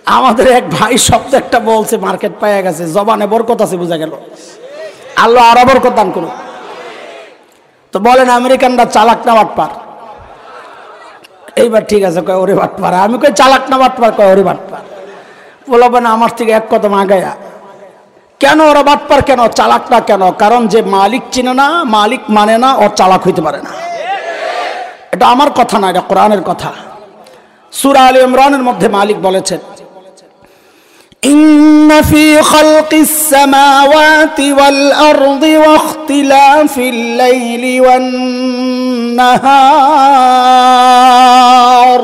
আমাদের এক ভাই শব্দ একটা বলছে, মার্কেট পাইয়া গেছে, জবানে বরকত আছে, বোঝা গেল। আল্লাহ আরো বরকত দান করুন। তো বলেন আমেরিকানরা চালাক না বাটপার? এইবার ঠিক আছে, কয় ওরে বাটপার। আমি কই চালাক না বাটপার? কয় ওরে বাটপার। বলবেন আমার থেকে এক কদম আগায়া। কেন ওরা বাটপার, কেন চালাক না কেন? কারণ যে মালিক চিনে না, মালিক মানে না, ও চালাক হইতে পারে না। এটা আমার কথা না, এটা কোরআনের কথা। সূরা আলে ইমরানের মধ্যে মালিক বলেছেন, ইন্না ফি খালকিস সামাওয়াতি ওয়াল আরদি ওয়া ইখতিলাফিল লাইলি ওয়ান নাহার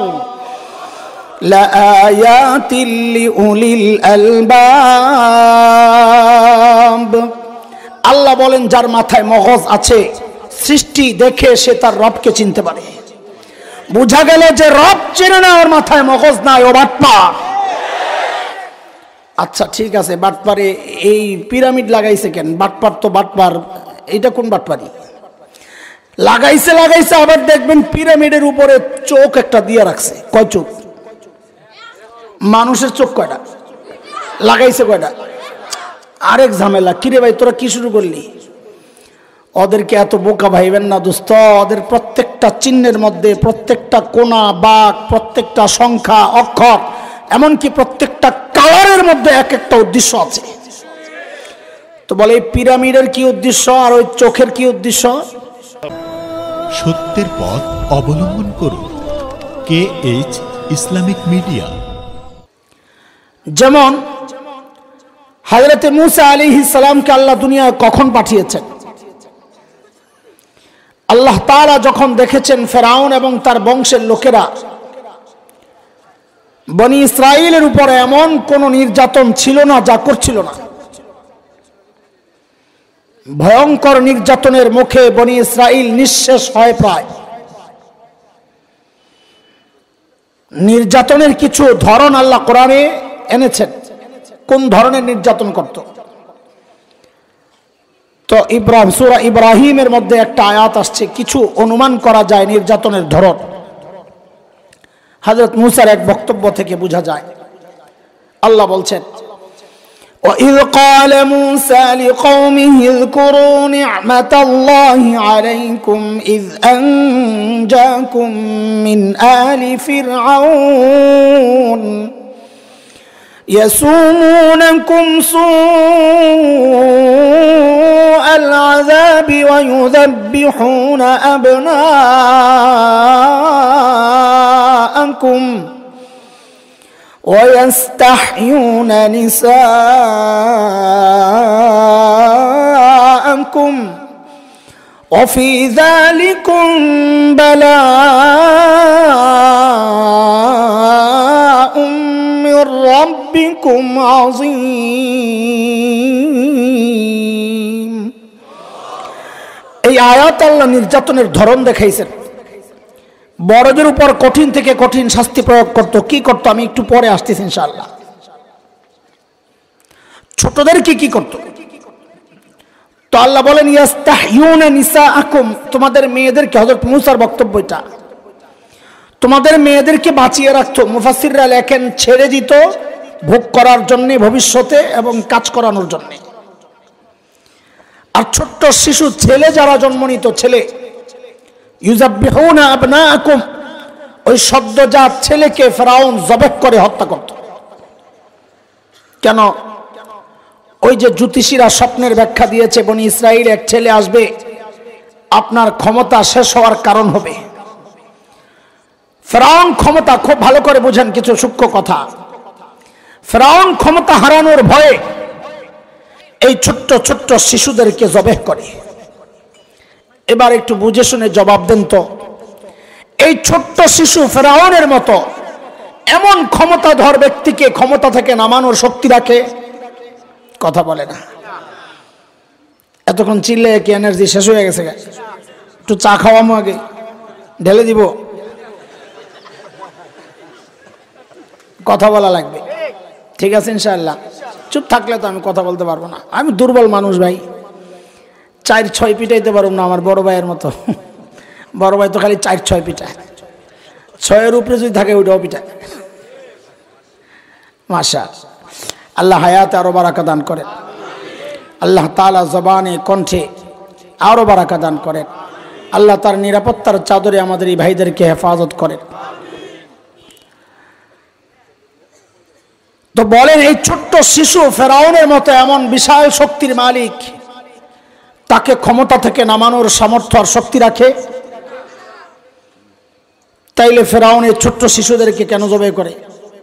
লাআয়াতিল লিউলিল আলবাব। আল্লাহ বলেন, যার মাথায় মগজ আছে, সৃষ্টি দেখে সে তার রবকে চিনতে পারে। বুঝা গেল যে রব চেনে না, ওর মাথায় মগজ নাই, ও বাটপার। আচ্ছা ঠিক আছে, বাটপারে এই পিরামিড লাগাইছে কেন? বাটপার তো বাটপার, এটা কোন বাটপারি? লাগাইছে লাগাইছে, আবার দেখবেন পিরামিডের উপরে চোখ একটা দিয়ে রাখছে। কয় চোখ? মানুষের চোখ কয়টা? লাগাইছে কয়টা? আরেক ঝামেলা। কিরে ভাই, তোরা কি শুরু করলি? ওদেরকে এত বোকা ভাইবেন না দোস্ত। ওদের প্রত্যেকটা চিহ্নের মধ্যে, প্রত্যেকটা কোণা, বাঁক, প্রত্যেকটা সংখ্যা, অক্ষর, এমনকি প্রত্যেকটা কালারের মধ্যে এক একটা উদ্দেশ্য আছে। তো বলে এই পিরামিডের কি উদ্দেশ্য আর ওই চোখের কি উদ্দেশ্য? সত্যের পথ অবলম্বন করুন। KH Islamic media. যেমন হযরত মূসা আলাইহিস সালামকে আল্লাহ দুনিয়ায় কখন পাঠিয়েছেন? আল্লাহ তাআলা যখন দেখেছেন ফেরাউন এবং তার বংশের লোকেরা বনি ইসরাইলের উপরে এমন কোন নির্যাতন ছিল না যা করছিল না। ভয়ঙ্কর নির্যাতনের মুখে বনি ইসরাইল নিঃশেষ হয় প্রায়। নির্যাতনের কিছু ধরন আল্লাহ কোরআনে এনেছেন, কোন ধরনের নির্যাতন করত। তো সূরা ইব্রাহিমের মধ্যে একটা আয়াত আসছে, কিছু অনুমান করা যায় নির্যাতনের ধরন। হযরত মূসার এক বক্তব্য থেকে বোঝা যায়। আল্লাহ বলছেন, وَإِذْ قَالَ مُوسَى لِقَوْمِهِ اذْكُرُوا نِعْمَةَ اللَّهِ عَلَيْكُمْ إِذْ أَنْجَاكُمْ مِنْ آلِ فِرْعَوْنَ يَسُومُونَكُمْ سُوءَ الْعَذَابِ وَيُذَبِّحُونَ أَبْنَاءَكُمْ وَيَسْتَحْيُونَ نِسَاءَكُمْ وَفِي ذَلِكُمْ بَلَاءٌ مِّن رَّبِّكُمْ عَظِيمٌ। এই আয়াত আল্লাহ নির্যাতনের ধরন দেখাইছেন। বড়দের উপর কঠিন থেকে কঠিন শাস্তি প্রয়োগ করত। কি করত আমি একটু পরে আসতেছি ইনশাআল্লাহ। ছোটদের কি করত? তো আল্লাহ বলেন, ইয়াস্তাহইউনা নিসাআকুম, তোমাদের মেয়েদেরকে, হযরত মূসার বক্তব্য এটা, তোমাদের মেয়েদেরকে বাঁচিয়ে রাখতো। মুফাসসিররা লেখেন ছেড়ে দিত ভোগ করার জন্য ভবিষ্যতে এবং কাজ করানোর জন্য। আর ছোট্ট শিশু ছেলে যারা জন্ম নিত, ছেলে, ইউযাব্বিহুনা আবনাআকুম, ওই সদ্যজাত ছেলেকে ফেরাউন জবাহ করে হত্যা করত। কেন? ওই যে জ্যোতিষীরা স্বপ্নের ব্যাখ্যা দিয়েছে, বনি ইসরাইল এক ছেলে আসবে, আপনার ক্ষমতা শেষ হওয়ার কারণ হবে। ফেরাউন ক্ষমতা, খুব ভালো করে বুঝেন কিছু সূক্ষ্ম কথা। ফেরাউন ক্ষমতা হারানোর ভয়ে এই ছোট্ট ছোট্ট শিশুদেরকে জবাহ করে। এবার একটু বুঝে শুনে জবাব দেন তো, এই ছোট্ট শিশু ফেরাউনের মতো এমন ক্ষমতাধর ব্যক্তিকে ক্ষমতা থেকে নামানোর শক্তি রাখে? কথা বলে না। এতক্ষণ চিল্লে কি এনার্জি শেষ হয়ে গেছে? একটু চা খাওয়ামো, আগে ঢেলে দিব, কথা বলা লাগবে। ঠিক আছে ইনশাআল্লাহ। চুপ থাকলে তো আমি কথা বলতে পারবো না। আমি দুর্বল মানুষ ভাই, 4-6 পিটাইতে পারব না আমার বড় ভাইয়ের মতো। বড় ভাই তো খালি 4-6 পিটায়, 6-এর উপরে যদি থাকে ওইটাও পিটায়। মাশা আল্লাহ হায়াতে আরো বারাকা দান করেন, আল্লাহ তাআলা জবানে কণ্ঠে আরো বারাকা দান করেন, আল্লাহ তার নিরাপত্তার চাদরে আমাদের এই ভাইদেরকে হেফাজত করেন। তো বলেন, এই ছোট্ট শিশু ফেরাউনের মতো এমন বিশাল শক্তির মালিক, তাকে ক্ষমতা থেকে নামানোর সামর্থ্য আর শক্তি রাখে? তাইলে ফেরাউন এই ছোট্ট শিশুদেরকে কেন জবাই করে?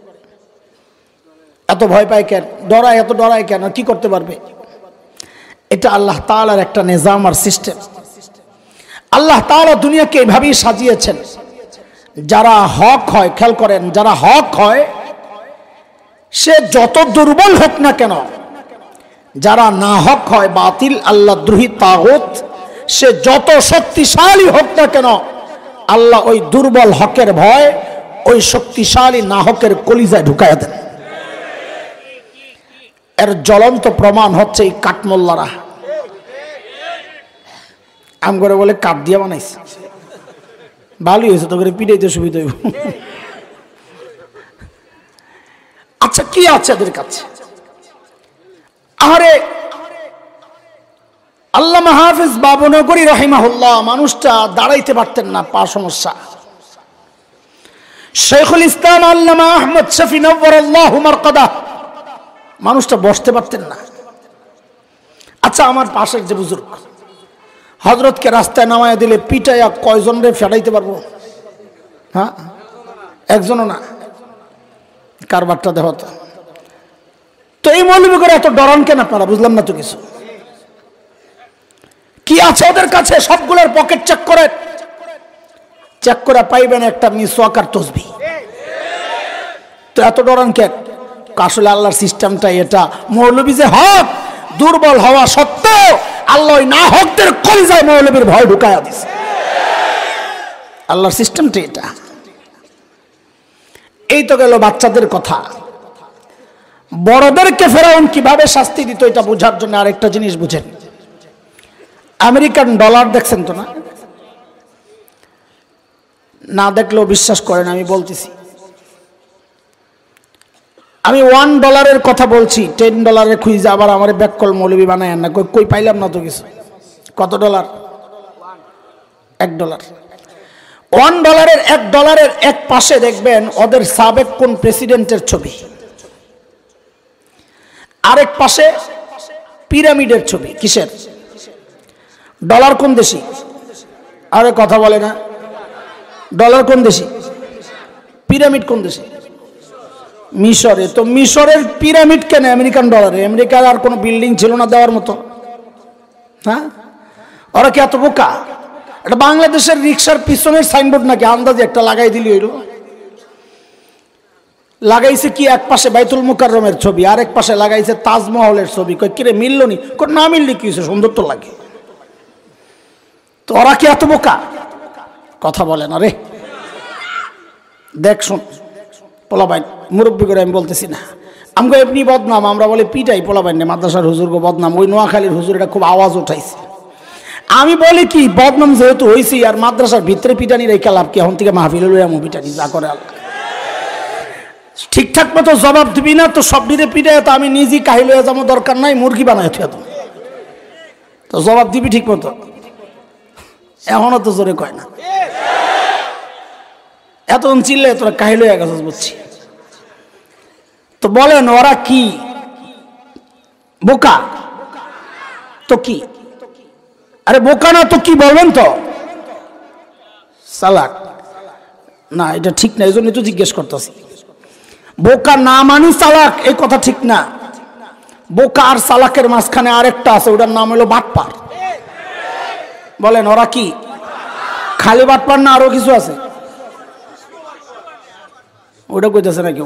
এত ভয় পায় কেন, ডরায়, এত ডরায় কেন? কি করতে পারবে? এটা আল্লাহ তাআলার একটা নিজাম আর সিস্টেম। আল্লাহ তাআলা দুনিয়াকে এইভাবেই সাজিয়েছেন, যারা হক হয়, খেয়াল করেন, যারা হক হয় সে যত দুর্বল হোক না কেন, যারা না হক হয়, বাতিল, আল্লাহদ্রোহী, তাগুত, সে যত শক্তিশালী হোক না কেন, আল্লাহ ওই দুর্বল হকের ভয় ওই শক্তিশালী না হকের কলিজায় ঢুকায়া দেন। এর জ্বলন্ত প্রমাণ হচ্ছে এই কাঠমোল্লারা। আম করে বলে কাঠ দিয়ে বানাইছে, ভালোই হয়েছে, তো করে পিটাইতে সুবিধা হইব। আচ্ছা, কি আছে এদের কাছে? আরে আল্লামা হাফেজ বাবুনগরী রাহিমাহুল্লাহ মানুষটা দাঁড়াইতে পারতেন না, পা সমস্যা। শেখুল ইসলাম আল্লামা আহমদ শফি নওয়ারাল্লাহু মারকাদা মানুষটা বসতে পারতেন না। আচ্ছা, আমার পাশের যে বুজুর্গ, হযরতকে রাস্তায় নামায় দিলে পিটাইয়া কয়জন রে ফেরাইতে পারবো? হ্যাঁ, একজনও না। কারবারটা দেখো তো। তো এই মৌলবি করে এত ডরান কেন আপনারা? বুঝলাম না তো কিছু। কি আছে ওদের কাছে? সবগুলোর পকেট চেক করে, চেক করে পাইবেন একটা মিসওয়াক আর তসবিহ। তো এত ডরান কেন? আসলে আল্লাহর সিস্টেমটা এটা। মৌলবি যে হক, দুর্বল হওয়া সত্ত্বেও আল্লাহ ওই না হকদের কলিজায় মৌলবির ভয় ঢুকায়া দিছে। আল্লাহর সিস্টেমটা এটা। এই তো গেল বাচ্চাদের কথা। বড়দেরকে ফেরাউন কিভাবে শাস্তি দিত এটা বোঝার জন্য আরেকটা জিনিস বুঝেন। আমেরিকান ডলার দেখছেন তো না? না দেখলেও বিশ্বাস করেন, আমি বলতেছি। আমি $1 কথা বলছি, $10 খুঁজে আবার আমার ব্যাককল মৌলবি বানায় না। কই পাইলাম না তো কিছু। কত ডলার? $1। $1 এক পাশে দেখবেন ওদের সাবেক কোন প্রেসিডেন্টের ছবি, আরেক পাশে পিরামিডের ছবি। কিসের? ডলার কোন দেশি? আরে কথা বলে না। ডলার কোন দেশি? পিরামিড কোন দেশি? মিশরে। তো মিশরের পিরামিড কেন আমেরিকান ডলারে? আমেরিকার আর কোনো বিল্ডিং ছিল না দেওয়ার মতো? হ্যাঁ, ওরা কি এত বোকা? এটা বাংলাদেশের রিক্সার পিছনের সাইনবোর্ড নাকি আন্দাজে একটা লাগাই দিলি হইল। লাগাইছে কি, এক পাশে বাইতুল মুকাররমের ছবি, আরেক পাশে লাগাইছে তাজমহলের ছবি। কই কিরে মিললো নি? না মিললে কি হয়েছে, সুন্দর তো লাগে। তো ওরা কি এত বোকা? কথা বলে না রে। দেখ শোন, পোলাবাইন মুরব্বী করে আমি বলতেছি না, আমগো এমনি বদনাম, আমরা বলে পিটাই পোলাবাইন নে, মাদ্রাসার হুজুরগো বদনাম। ওই নোয়াখালীর হুজুর এটা খুব আওয়াজ উঠাইছে। আমি বলি কি, বদনাম যেহেতু হয়েছি আর মাদ্রাসার ভিতরে পিটানি রেখে লাভ কি? এখন থেকে মাহফিলে লইয়া পিটানি যা করে আল্লাহ। ঠিকঠাক মতো জবাব দিবি না তো সব দিনে পিটায়, তো আমি নিজেই কাহিল হয়ে যাবো, দরকার নাই, মুরগি বানায় থুয়া তো জবাব দিবি ঠিক মতো। এখনো তো জোরে কয় না, এতক্ষণ চিল্লে তোরা কাহিল হয়ে গেছিস বুঝছি। তো বলেন ওরা কি বোকা? তো কি? আরে বোকা না তো কি বলবেন তো? চালাক না, এটা ঠিক না, এই জন্য তো জিজ্ঞেস করতেছি। বোকা না মানি চালাক, এই কথা ঠিক না। বোকা আর চালাকের মাঝখানে আরেকটা আছে, ওটার নাম হলো বাটপার। বলেন ওরা কি? খালি বাটপার না আরো কিছু আছে? ওটা কইতেছে না কেউ,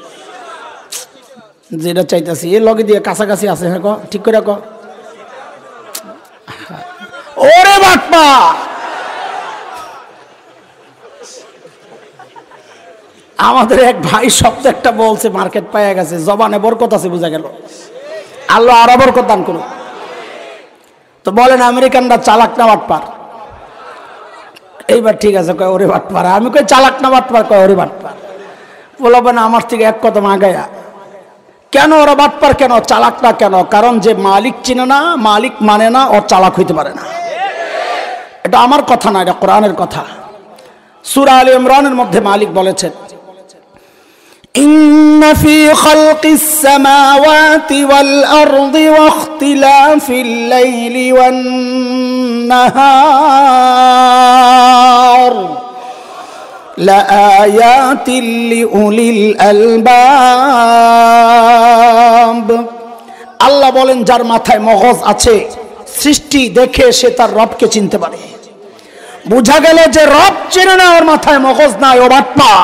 যেটা চাইতেছি এর লগে দিয়ে কাছাকাছি আছে। হ্যাঁ, ঠিক করে ক। ওরে বাটপা, আমাদের এক ভাই শব্দ একটা বলছে, মার্কেট পাইয়া গেছে, জবানে বরকত আছে, বোঝা গেল। আল্লাহ আরো বরকত দান করুন। তো বলেন আমেরিকানরা চালাক না বাটপার? এইবার ঠিক আছে, কয় ওরে বাটপার। আমি কই চালাক না বাটপার? কয় ওরে বাটপার। বলবেন আমার থেকে এক কদম আগায়া। কেন ওরা বাটপার, কেন চালাক না কেন? কারণ যে মালিক চিনে না, মালিক মানে না, ও চালাক হইতে পারে না। এটা আমার কথা না, এটা কোরআনের কথা। সূরা আলে ইমরানের মধ্যে মালিক বলেছেন, ইন্না ফি খালকিস সামাওয়াতি ওয়াল আরদি ওয়া ইখতিলাফিল লাইলি ওয়ান নাহার লাআয়াতিল লিউলিল আলবাব। আল্লাহ বলেন, যার মাথায় মগজ আছে, সৃষ্টি দেখে সে তার রবকে চিনতে পারে। বুঝা গেল যে রব চেনে না, ওর মাথায় মগজ নাই, ও বাটপার।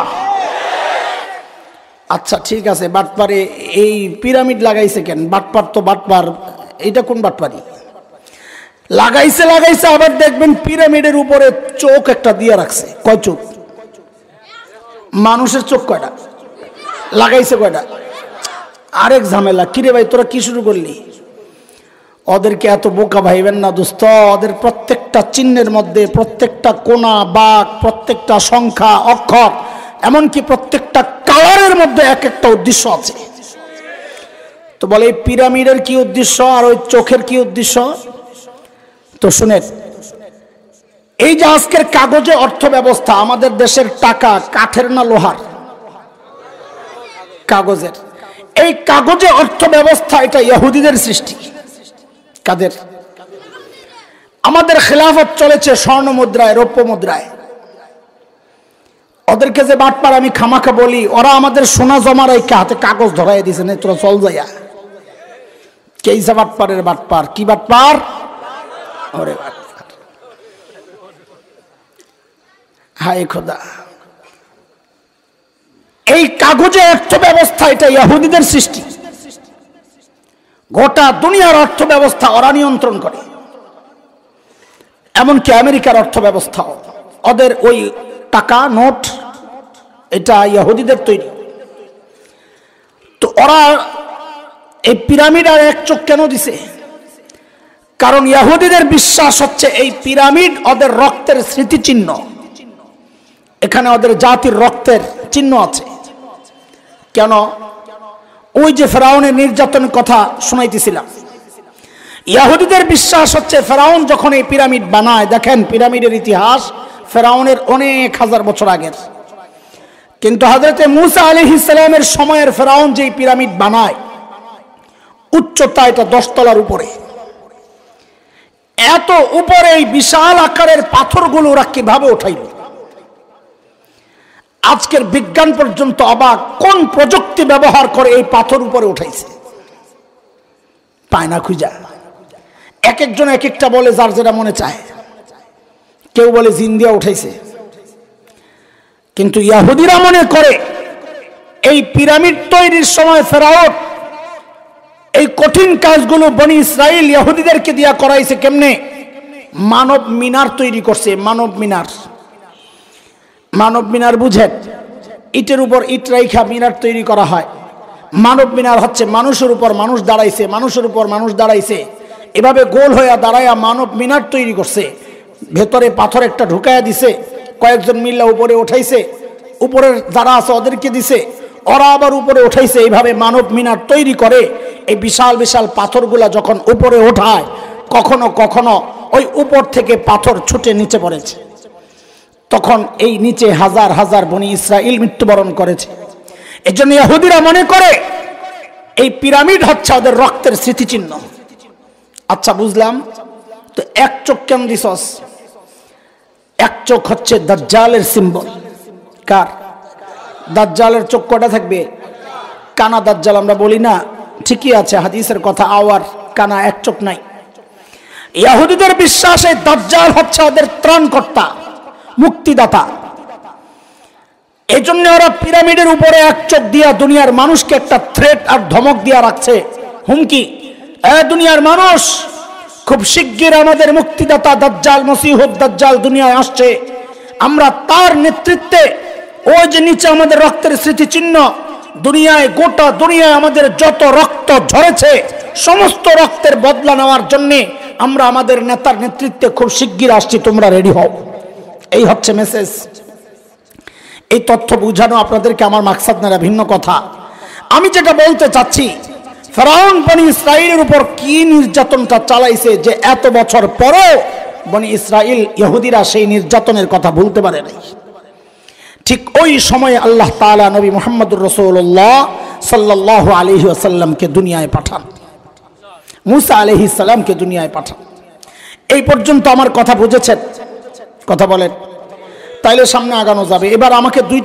আচ্ছা ঠিক আছে, বাটপারে এই পিরামিড লাগাইছে কেন? বাটপার তো বাটপার, এটা কোন বাটপারি? লাগাইছে লাগাইছে, আবার দেখবেন পিরামিডের উপরে চোখ একটা দিয়ে রাখছে। কয় চোখ? মানুষের চোখ কয়টা? লাগাইছে কয়টা? আরেক ঝামেলা। কিরে ভাই তোরা কি শুরু করলি? ওদেরকে এত বোকা ভাইবেন না দোস্ত। ওদের প্রত্যেকটা চিহ্নের মধ্যে, প্রত্যেকটা কোনা, বাঁক, প্রত্যেকটা সংখ্যা, অক্ষর, এমনকি প্রত্যেকটা কালারের মধ্যে এক একটা উদ্দেশ্য আছে। তো বলে এই পিরামিডের কি উদ্দেশ্য আর ওই চোখের কি উদ্দেশ্য? তো শুনেন, এই যে আজকের কাগজে অর্থ ব্যবস্থা, আমাদের দেশের টাকা কাঠের না লোহার? কাগজের। এই কাগজে অর্থ ব্যবস্থা, এটা ইহুদিদের সৃষ্টি। কাদের? আমাদের খেলাফত চলেছে স্বর্ণ মুদ্রায়, রৌপ্য মুদ্রায়। ওদেরকে যে বাটপার আমি খামাখা বলি, ওরা আমাদের সোনা জমা রেখে হাতে কাগজ ধরাই দিয়েছে, না তোরা চল যাইয়া। কেইসা বাটপারের বাটপার? কি বাটপার? ওরে বাটপার, হায় খোদা। এই কাগজে অর্থ ব্যবস্থা, এটা ইহুদিদের সৃষ্টি। গোটা দুনিয়ার অর্থ ব্যবস্থা ওরা নিয়ন্ত্রণ করে, এমনকি আমেরিকার অর্থ ব্যবস্থাও। ওদের ওই টাকা নোট, এটা ইহুদিদের তৈরি। তো ওরা এই পিরামিড আর এক চোখ কেন দিছে? কারণ ইহুদিদের বিশ্বাস হচ্ছে এই পিরামিড ওদের রক্তের স্মৃতিচিহ্ন। এখানে ওদের জাতির রক্তের চিহ্ন আছে। কেন? ওই যে ফেরাউনের নির্যাতনের কথা শোনাইতেছিলাম, ইহুদিদের বিশ্বাস হচ্ছে ফেরাউন যখন এই পিরামিড বানায়, দেখেন পিরামিডের ইতিহাস ফেরাউনের অনেক হাজার বছর আগের। কিন্তু হযরত মূসা আলাইহিস সালামের সময়ের ফেরাউন যে পিরামিড বানায়, উচ্চতা এটা 10 তলার উপরে। এত উপরে এই বিশাল আকারের পাথরগুলো ওরা কিভাবে উঠাইল? আজকের বিজ্ঞান পর্যন্ত অবাক, কোন প্রযুক্তি ব্যবহার করে এই পাথর উপরে উঠাইছে? পায় না খুঁজা। এক একজন এক একটা বলে, যার যেটা মনে চায়। কেউ বলে জিন দিয়া উঠাইছে, কিন্তু ইহুদিরা মনে করে এই পিরামিড তৈরির সময় ফেরাউন এই কঠিন কাজগুলো বনি ইসরাইল ইহুদিদেরকে দিয়া করাইছে। কেমনে? মানব মিনার তৈরি করছে। মানব মিনার, মানব মিনার বুঝেন? ইটের উপর ইট রাইখা মিনার তৈরি করা হয়। মানব মিনার হচ্ছে মানুষের উপর মানুষ দাঁড়াইছে, মানুষের উপর মানুষ দাঁড়াইছে, এভাবে গোল হইয়া দাঁড়াইয়া মানব মিনার তৈরি করছে। ভেতরে পাথর একটা ঢুকাইয়া দিছে, কয়েকজন মিল্লা উপরে উঠাইছে, উপরের যারা আছে ওদেরকে দিছে, ওরা আবার উপরে উঠাইছে। এইভাবে মানব মিনার তৈরি করে। এই বিশাল বিশাল পাথরগুলা যখন উপরে ওঠায়, কখনো কখনো ওই উপর থেকে পাথর ছুটে নিচে পড়েছে, তখন এই নিচে হাজার হাজার বনি ইসরাইল মৃত্যুবরণ করেছে। এজন্য ইহুদিরা মনে করে এই পিরামিড হচ্ছে ওদের রক্তের স্মৃতিচিহ্ন। আচ্ছা বুঝলাম, তো এক চোখ কেন দিছস? এক চোখ হচ্ছে দাজ্জালের সিম্বল। কার? দাজ্জালের চোখ কটা থাকবে? কানা দাজ্জাল আমরা বলি না, ঠিকই আছে, হাদিসের কথা, আওয়ার কানা, এক চোখ নাই। ইহুদিদের বিশ্বাসে দাজ্জাল হচ্ছে ওদের ত্রাণকর্তা, মুক্তিদাতা। এজন্য ওরা পিরামিডের উপরে এক চোখ দিয়া দুনিয়ার মানুষকে একটা থ্রেট আর ধমক দিয়া রাখছে, হুমকি। দুনিয়ার মানুষ, খুব শিগগির আমাদের মুক্তিদাতা দাজ্জাল, মসিহুদ দাজ্জাল দুনিয়ায় আসছে। আমরা তার নেতৃত্বে, ওই যে নিচে আমাদের রক্তের স্মৃতিচিহ্ন, দুনিয়ায়, গোটা দুনিয়ায় আমাদের যত রক্ত ঝরেছে, সমস্ত রক্তের বদলা নেওয়ার জন্য আমরা আমাদের নেতার নেতৃত্বে খুব শিগগির আসছি, তোমরা রেডি হও। এই হচ্ছে মেসেজ। এই তথ্য বুঝানো আপনাদেরকে আমার মাকসাদ না, ভিন্ন কথা। আমি যেটা বলতে চাচ্ছি, ফেরাউন বনি ইসরাইলের উপর কি নির্যাতনটা চালাইছে যে এত বছর পরও বনি ইসরাইল ইহুদিরা সেই নির্যাতনের কথা ভুলতে পারে নাই। ঠিক ওই সময়ে আল্লাহ তাআলা নবী মুহাম্মদুর রাসূলুল্লাহ সাল্লাল্লাহু আলাইহি ওয়াসাল্লামকে দুনিয়ায় পাঠান, মুসা আলাইহিস সালামকে দুনিয়ায় পাঠান। এই পর্যন্ত আমার কথা বুঝেছেন? কথা বলেন, তাইলে সামনে আগানো যাবে। এবার আমাকে দুই